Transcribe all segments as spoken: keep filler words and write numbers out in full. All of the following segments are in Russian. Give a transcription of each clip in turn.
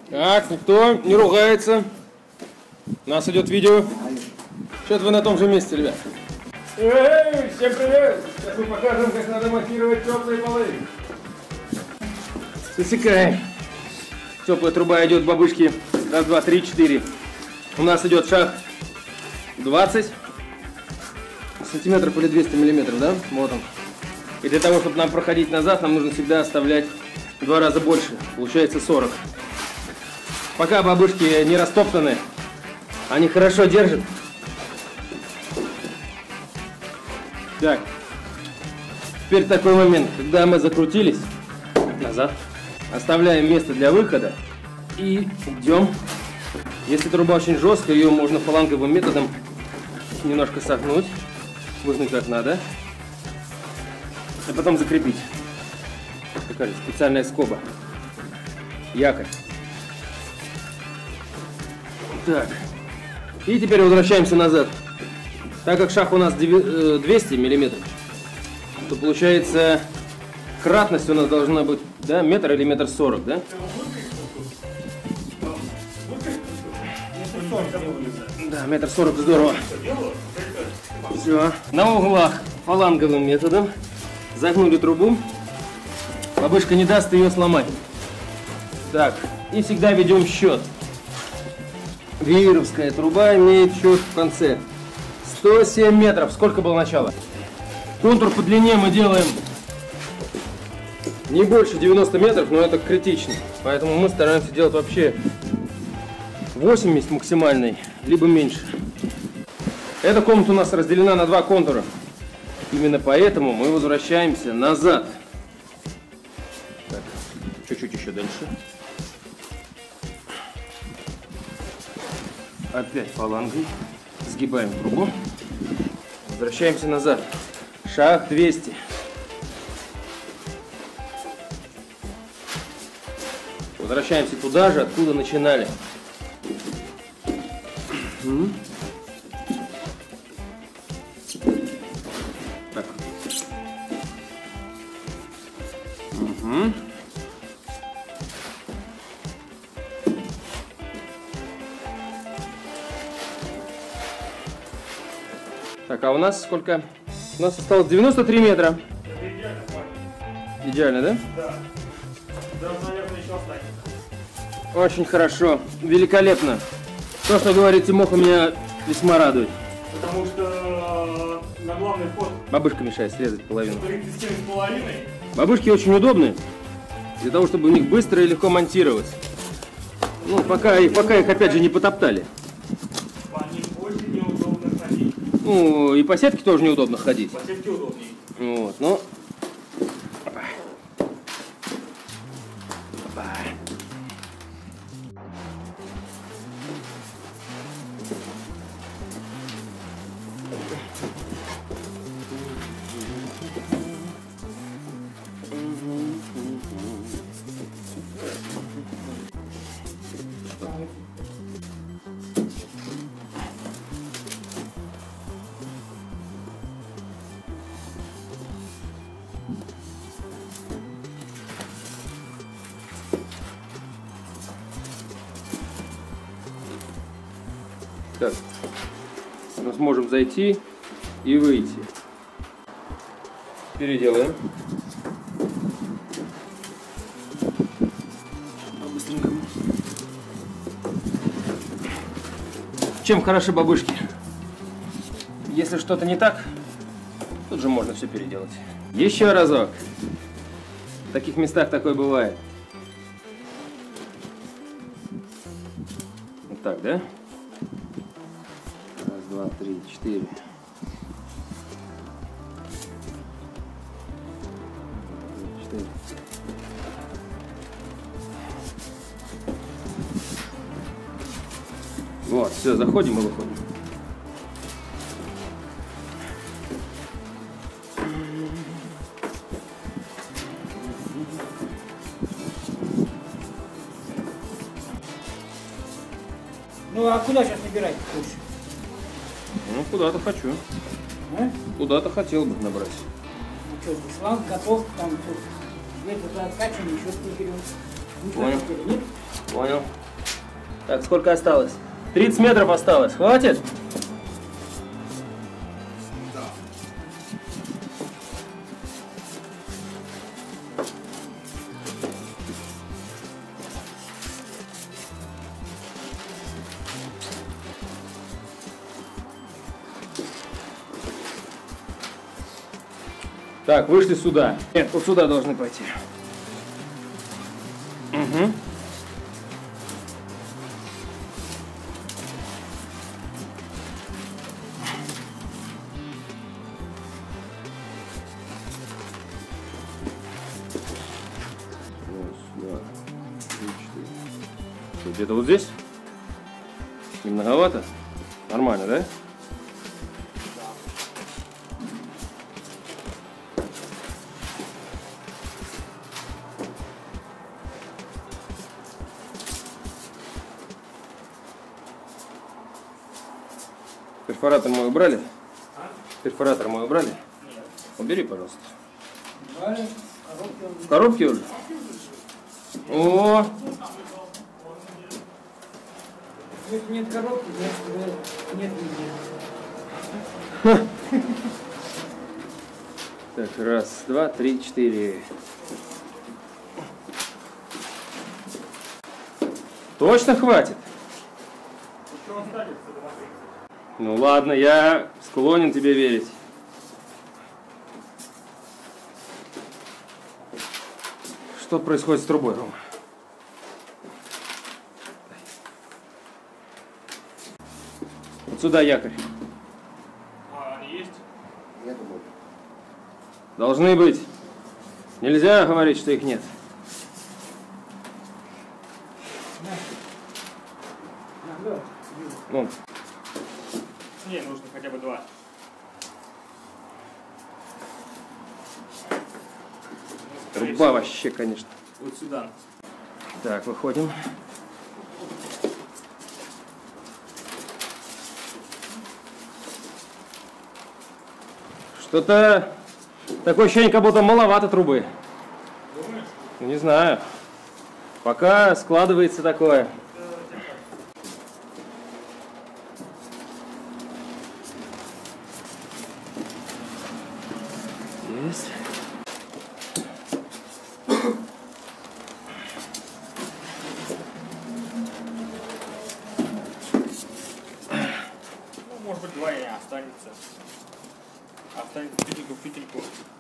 Так, никто не ругается. У нас идет видео. Что-то вы на том же месте, ребят. Эй, всем привет! Сейчас мы покажем, как надо монтировать теплые полы. Засекаем. Теплая труба идет бабушки. Раз, два, три, четыре. У нас идет шаг двадцать сантиметров или двести миллиметров, да? Вот он. И для того, чтобы нам проходить назад, нам нужно всегда оставлять в два раза больше. Получается сорок. Пока бабушки не растоптаны, они хорошо держат. Так. Теперь такой момент, когда мы закрутились назад, оставляем место для выхода и идем. Если труба очень жесткая, ее можно фаланговым методом немножко согнуть, выгнуть как надо, а потом закрепить. Такая специальная скоба, якорь. Так, и теперь возвращаемся назад. Так как шаг у нас двести миллиметров, то получается кратность у нас должна быть, да, метр или метр сорок, да? Да, метр сорок, здорово. Все. На углах фаланговым методом загнули трубу. Бабушка не даст ее сломать. Так, и всегда ведем счет. Вееровская труба имеет счет в конце. сто семь метров. Сколько было начало? Контур по длине мы делаем не больше девяноста метров, но это критично. Поэтому мы стараемся делать вообще восемьдесят максимальный, либо меньше. Эта комната у нас разделена на два контура. Именно поэтому мы возвращаемся назад. Так, чуть-чуть еще дальше. Опять фалангой. Сгибаем трубу. Возвращаемся назад. Шаг двести. Возвращаемся туда же, откуда начинали. Угу. Так. Угу. Так, а у нас сколько? У нас осталось девяносто три метра. Это идеально, Ваня. Идеально, да? Да. Да, наверное, еще останется. Очень хорошо. Великолепно. То, что говорит Тимоха, меня весьма радует. Потому что на главный вход Бабушка мешает срезать половину. тридцать семь с половиной. Бабушки очень удобны, для того, чтобы в них быстро и легко монтировать. Ну, пока, и пока их опять же не потоптали. По ним очень неудобно ходить. Ну, и по сетке тоже неудобно ходить. По сетке удобнее. Вот, но... Опа. Опа. Так, мы сможем зайти и выйти. Переделаем. Быстренько. Чем хороши бабушки? Если что-то не так, тут же можно все переделать. Еще разок. В таких местах такое бывает. Вот так, да? Раз, два, три, четыре. Четыре. Вот, все, заходим и выходим. Ну а куда сейчас набирать хочешь? Ну, куда-то хочу. А? Куда-то хотел бы набрать. Ну что, шланг готов, там тут где-то откачиваем, еще не берем. Ну, Понял. нет? Понял. Так, сколько осталось? тридцать метров осталось. Хватит? Да. Так, вышли сюда. Нет, вот сюда должны пойти. Угу. Где-то вот здесь? Не многовато? Нормально, да? Перфоратор мой убрали? А? Перфоратор мой убрали? Нет. Убери, пожалуйста. Брали, коробки он- В коробке уже? О! Если нет коробки, значит нет нигде. Так, раз, два, три, четыре. Точно хватит? Что останется, смотри. Ну ладно, я склонен тебе верить. Что происходит с трубой, Рома? Вот сюда якорь. А они есть? Нету больше. Должны быть. Нельзя говорить, что их нет. На, лёд. Вон. Не, нужно хотя бы два. Труба вообще, конечно. Вот сюда. Так, выходим. Что-то такое ощущение, как будто маловато трубы. Думаешь? Ну, не знаю. Пока складывается такое. Есть. Ну, может быть, два и останется. Останется петельку в петельку.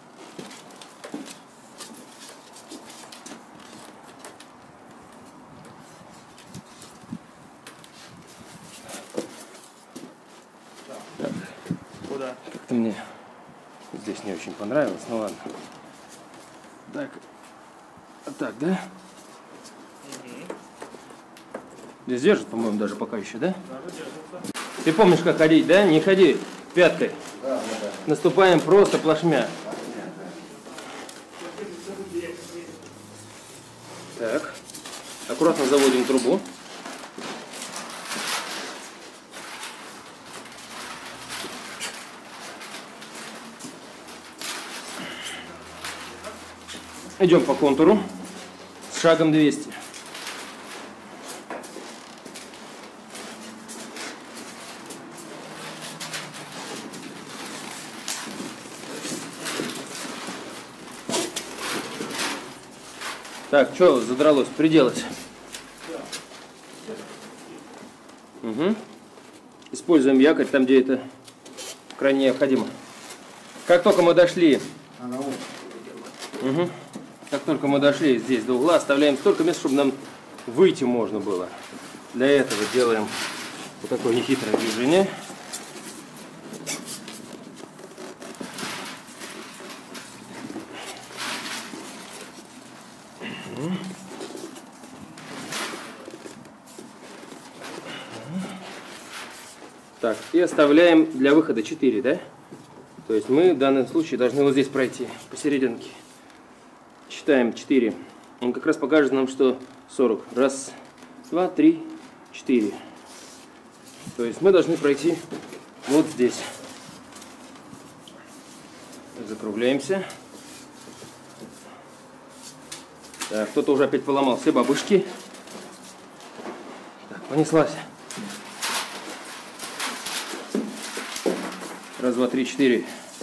Так, Куда? как-то мне здесь не очень понравилось, ну ладно. Так, вот так, да? Угу. Здесь держит, по-моему, даже пока еще, да? Даже держится. Ты помнишь, как ходить, да? Не ходи пяткой. Да, да, да. Наступаем просто плашмя. Так. Аккуратно заводим трубу. Идем по контуру с шагом двести. Так, что задралось? Приделать. Угу. Используем якорь там, где это крайне необходимо. Как только мы дошли, А на ум. угу. Как только мы дошли здесь до угла, оставляем столько места, чтобы нам выйти можно было. Для этого делаем вот такое нехитрое движение. Так, и оставляем для выхода четыре, да? То есть мы в данном случае должны вот здесь пройти, посерединке. Считаем четыре. Он как раз покажет нам, что сорок. Раз, два, три, четыре. То есть мы должны пройти вот здесь. Закругляемся. Так, кто-то уже опять поломал все бабушки. Понеслась. Раз, два, три, четыре.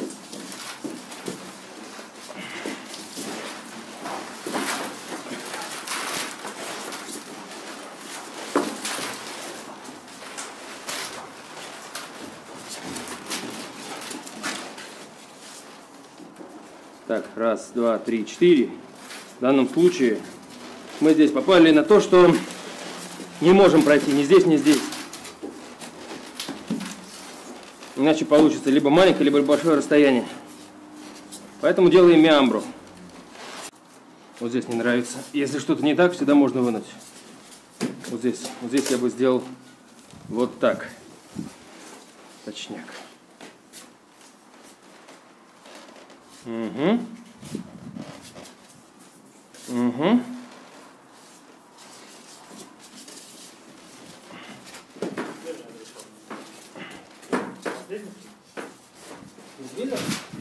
Так, раз, два, три, четыре. В данном случае мы здесь попали на то, что не можем пройти ни здесь, ни здесь. Иначе получится либо маленькое, либо большое расстояние. Поэтому делаем миамбру. Вот здесь не нравится. Если что-то не так, всегда можно вынуть. Вот здесь, вот здесь я бы сделал вот так. Точняк. Угу. Угу. Видно?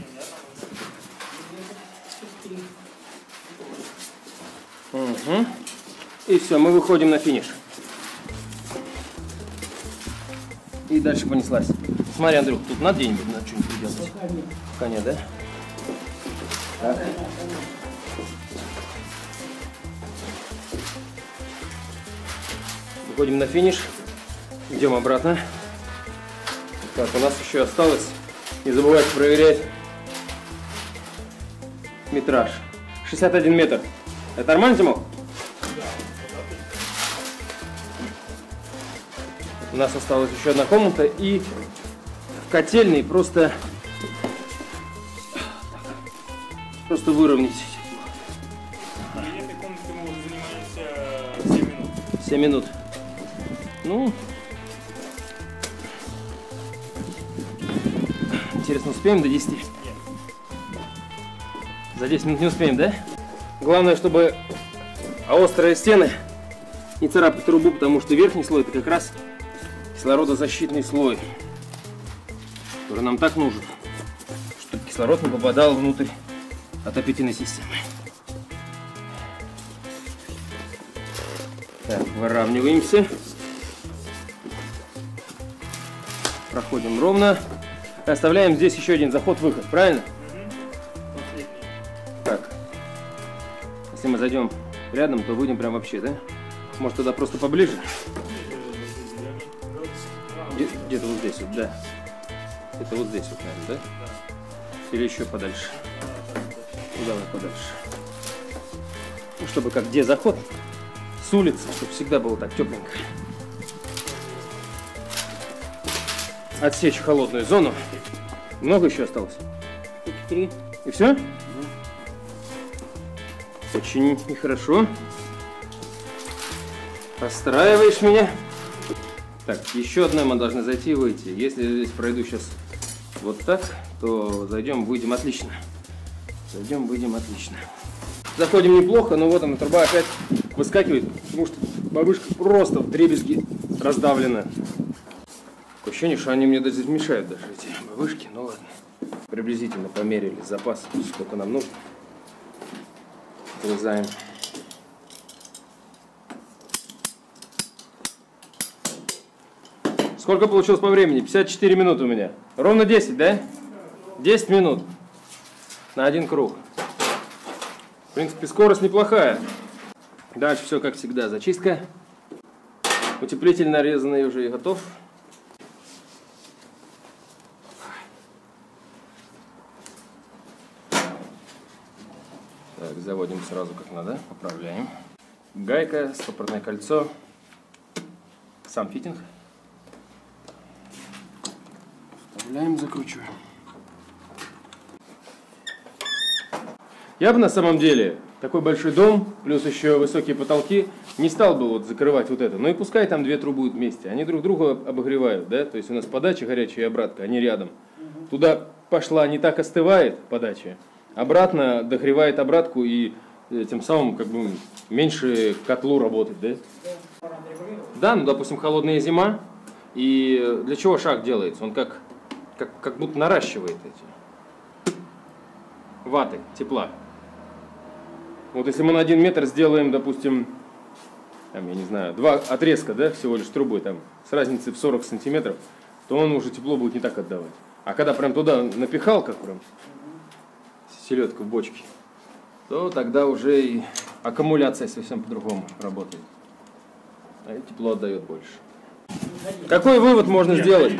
Угу. И все, мы выходим на финиш. И дальше понеслась. Смотри, Андрюх, тут надо где-нибудь надо что-нибудь делать? Пока нет. Пока нет, да? Так. Выходим на финиш. Идем обратно. Так, у нас еще осталось. Не забывайте проверять метраж. шестьдесят один метр. Это нормально, Тимок? У нас осталась еще одна комната и в котельной просто просто выровнять. И этой комнатой мы уже занимаемся семь минут. семь минут. Ну, интересно, успеем до десяти? Нет. За десять минут не успеем, да? Главное, чтобы острые стены не царапать трубу, потому что верхний слой это как раз кислородозащитный слой, который нам так нужен, чтобы кислород не попадал внутрь отопительной системы. Так, выравниваемся. Проходим ровно. Оставляем здесь еще один заход-выход, правильно? Последний. Так. Если мы зайдем рядом, то выйдем прям вообще, да? Может, туда просто поближе? Где- Где-то вот здесь вот, да. Это вот здесь вот, наверное, да? Или еще подальше? Ну, давай подальше. Ну, чтобы как где заход с улицы, чтобы всегда было так тепленько. Отсечь холодную зону. Много еще осталось? Три. И все? Очень нехорошо. Расстраиваешь меня. Так, еще одной мы должны зайти и выйти. Если я здесь пройду сейчас вот так, то зайдем, выйдем отлично. Зайдем, выйдем отлично. Заходим неплохо, но вот она, труба опять выскакивает, потому что бабушка просто в дребезги раздавлена. Такое ощущение, что они мне даже мешают, даже эти бабушки. Ну ладно. Приблизительно померили запас, сколько нам нужно. Вырезаем. Сколько получилось по времени? пятьдесят четыре минуты у меня. Ровно десять, да? десять минут на один круг. В принципе, скорость неплохая. Дальше все как всегда. Зачистка. Утеплитель нарезанный уже и готов. Так, заводим сразу как надо. Поправляем. Гайка, стопорное кольцо. Сам фитинг. Вставляем, закручиваем. Я бы на самом деле такой большой дом, плюс еще высокие потолки, не стал бы вот закрывать вот это. Ну и пускай там две трубы вместе. Они друг друга обогревают, да? То есть у нас подача горячая и обратка, они рядом. Туда пошла, не так остывает подача. Обратно догревает обратку и э, тем самым как бы меньше котлу работать, да? Да, ну допустим холодная зима. И для чего шаг делается? Он как, как, как будто наращивает эти ваты тепла. Вот если мы на один метр сделаем, допустим, там, я не знаю, два отрезка, да, всего лишь трубы, там, с разницей в сорок сантиметров, то он уже тепло будет не так отдавать. А когда прям туда напихал, как прям селедка в бочке, то тогда уже и аккумуляция совсем по-другому работает. А и тепло отдает больше. Какой вывод можно сделать?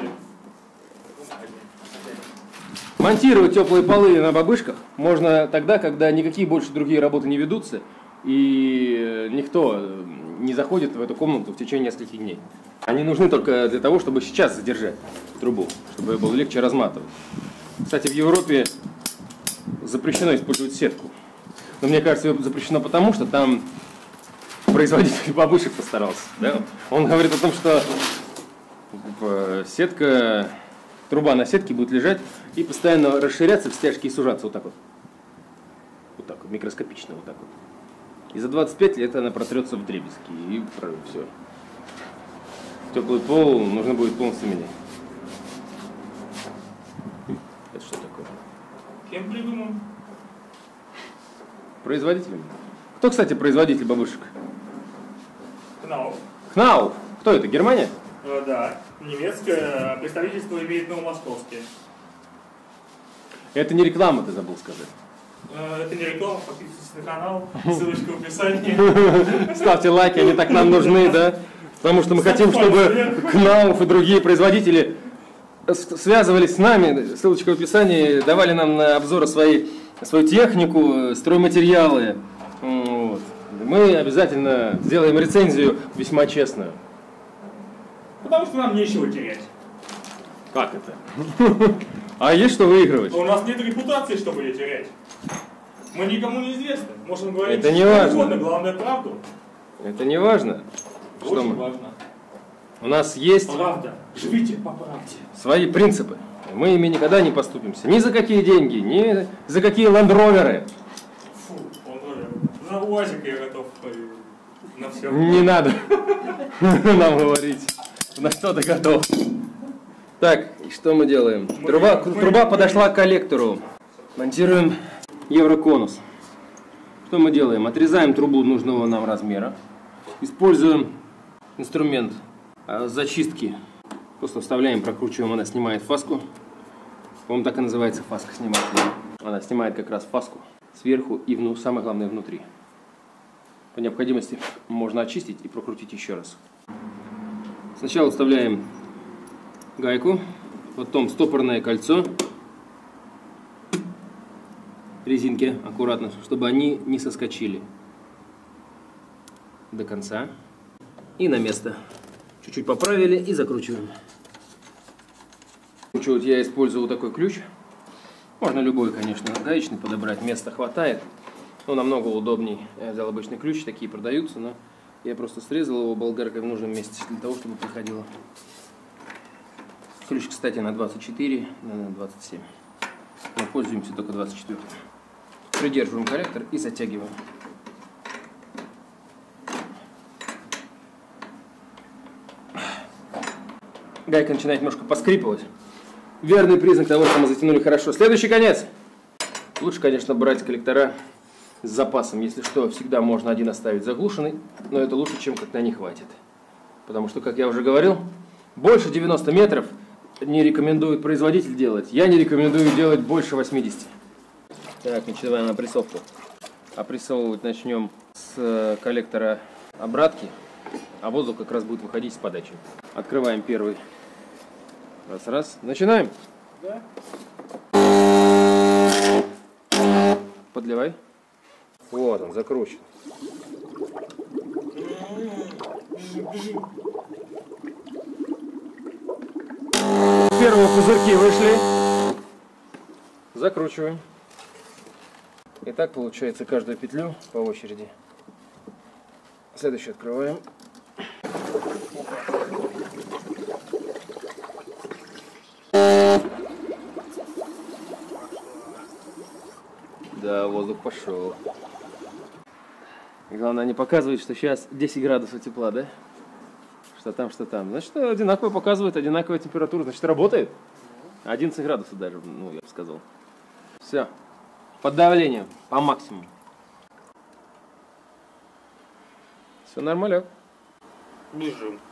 Монтировать теплые полы на бабышках можно тогда, когда никакие больше другие работы не ведутся, и никто не заходит в эту комнату в течение нескольких дней. Они нужны только для того, чтобы сейчас задержать трубу, чтобы было легче разматывать. Кстати, в Европе запрещено использовать сетку. Но мне кажется, ее запрещено потому, что там производитель бабушек постарался. Да? Он говорит о том, что сетка, труба на сетке будет лежать и постоянно расширяться в стяжке и сужаться вот так вот. Вот так вот, микроскопично вот так вот. И за двадцать пять лет она протрется в дребезги, и все. Теплый пол нужно будет полностью менять. Это что такое? Кем придумал? Производителем. Кто, кстати, производитель бабушек? Кнауф. Кнауф. Кто это? Германия? Э, да. Немецкое представительство имеет новомосковские. Это не реклама, ты забыл сказать. Э, это не реклама, подписывайтесь на канал, ссылочка в описании. Ставьте лайки, они так нам нужны, да? Потому что мы хотим, чтобы Кнауф и другие производители связывались с нами, ссылочка в описании, давали нам на обзоры свои, свою технику, стройматериалы. Вот. Мы обязательно сделаем рецензию весьма честную. Потому что нам нечего терять. Как это? А есть что выигрывать? У нас нет репутации, чтобы ее терять. Мы никому не известны. Можем говорить, это не что важно. угодно, главное правду. Это не важно. Что Очень мы? важно. У нас есть Правда. Живите по правде. свои принципы. Мы ими никогда не поступимся. Ни за какие деньги, ни за какие ландроверы. Фу, он тоже. За УАЗик я готов на все. Не надо нам говорить, на что ты готов. Так, и что мы делаем? Мы, Труба, мы, труба мы, подошла к коллектору. Монтируем евроконус. Что мы делаем? Отрезаем трубу нужного нам размера. Используем инструмент зачистки. Просто вставляем, прокручиваем, она снимает фаску. По-моему, так и называется фаска снимателя. Она снимает как раз фаску сверху и, вну, самое главное, внутри. По необходимости можно очистить и прокрутить еще раз. Сначала вставляем гайку, потом стопорное кольцо, резинки аккуратно, чтобы они не соскочили до конца. И на место. Чуть-чуть поправили и закручиваем. Закручивать я использую вот такой ключ. Можно любой, конечно, гаечный подобрать, места хватает. Но намного удобней. Я взял обычный ключ, такие продаются, но я просто срезал его болгаркой в нужном месте для того, чтобы проходило. Ключ, кстати, на двадцать четыре, на двадцать семь. Мы пользуемся только двадцать четыре. Придерживаем коллектор и затягиваем. Гайка начинает немножко поскрипывать. Верный признак того, что мы затянули хорошо. Следующий конец. Лучше, конечно, брать коллектора с запасом. Если что, всегда можно один оставить заглушенный, но это лучше, чем когда не хватит. Потому что, как я уже говорил, больше девяноста метров не рекомендует производитель делать. Я не рекомендую делать больше восьмидесяти. Так, начинаем опрессовку. Опрессовывать начнем с коллектора обратки, а воздух как раз будет выходить с подачи. Открываем первый. Раз, раз. Начинаем. Да. Подливай. Вот он, закручен. Первые пузырьки вышли. Закручиваем. И так получается каждую петлю по очереди. Следующую открываем. Да, воздух пошел. И главное не показывать, что сейчас десять градусов тепла, да? Что там, что там. Значит, одинаково показывает, одинаковая температура. Значит, работает. одиннадцать градусов даже, ну, я бы сказал. Все. Под давлением, по максимуму. Все нормально. Бежим.